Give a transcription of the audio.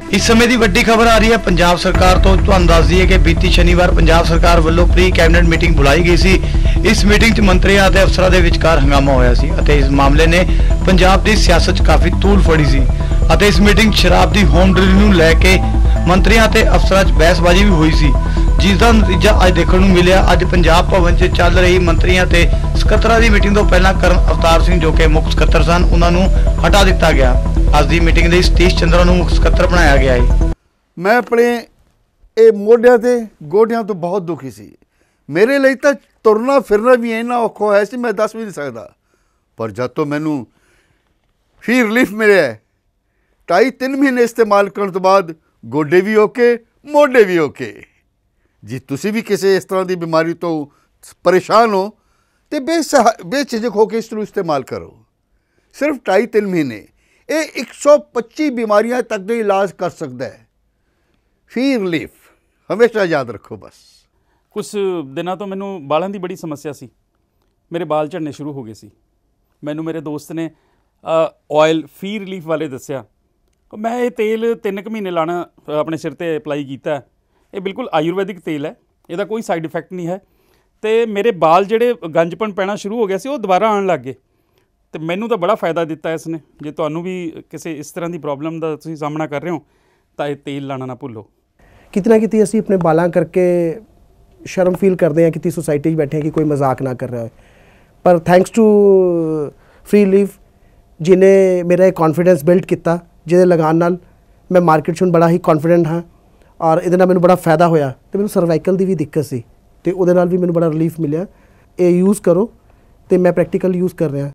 इस समय की वड्डी खबर आ रही है पंजाब सरकार तो तुहानूं दस दईए कि बीती शनिवार पंजाब सरकार वालों प्री कैबिनेट मीटिंग बुलाई गई सी। इस मीटिंग च मंत्रियों ते अफसरां दे विचकार हंगामा होया सी अते इस मामले ने पंजाब की सियासत च काफ़ी तूल फड़ी सी अते इस मीटिंग शराब की होम डिलीवरी नूं लैके मंत्रियों ते अफसरां च बहसबाजी भी हुई सी, जिसका नतीजा अज देखने को मिलिया। अज पंजाब भवन च चल रही मंत्रियों ते सकत्तरां दी मीटिंग तो पहला करण अवतार सिंह जो कि मुख सकत्तर सन उन्हां नूं हटा दिता गया। अज की मीटिंग लई सतीश चंद्रा नूं मुख सकत्तर बनाया गया है। मैं अपने ये मोढियां ते गोडियां तो बहुत दुखी सी। मेरे लिए तो तुरना फिरना भी इन्ना औखा होया सी मैं दस भी नहीं सकता, पर जब तो मैनू फी रिलीफ मिले 2.5-3 महीने इस्तेमाल करने तो बाद गोडे भी ओके मोढे भी ओके। जी तुसी भी किसी इस तरह की बीमारी तो परेशान हो तो बेझिझक होकर इसनूं इस्तेमाल करो। सिर्फ 2.5-3 महीने ये 125 बीमारियां तक का इलाज कर सकता है। फी रिलीफ हमेशा याद रखो। बस कुछ दिनों तो मैनू बालों की बड़ी समस्या सी, मेरे बाल झड़ने शुरू हो गए सी। मैनू मेरे दोस्त ने ऑयल फी रिलीफ वाले दसिया। मैं ये तेल 3 महीने लाना अपने सिर ते अप्लाई किया। ये बिल्कुल आयुर्वैदिक तेल है, इसका कोई साइड इफैक्ट नहीं है। तो मेरे बाल जेडे गंजपन पैना शुरू हो गया सी वो दोबारा आने लग गए। तो मैनू तो बड़ा फायदा दिता इसने। जे तुहानू भी किसी इस तरह की प्रॉब्लम का तुसीं सामना कर रहे हो तो ये तेल लाना ना भुल्लो। कितना कितनी असी अपने बालां करके शर्म फील करते हैं कि सोसाइटी बैठे हैं कि कोई मजाक ना कर रहा है, पर थैंक्स टू फ्री लीफ जिन्हें मेरा एक कॉन्फिडेंस बिल्ड किया, जिहदे लगान नाल मैं मार्केट च बड़ा ही कॉन्फिडेंट हाँ और ये मैंने बड़ा फायदा होया। तो मैंने सर्वाइकल की भी दिक्कत सी तो वो भी मैंने बड़ा रिलीफ मिले। ये यूज़ करो तो मैं प्रैक्टिकल यूज़ कर रहा।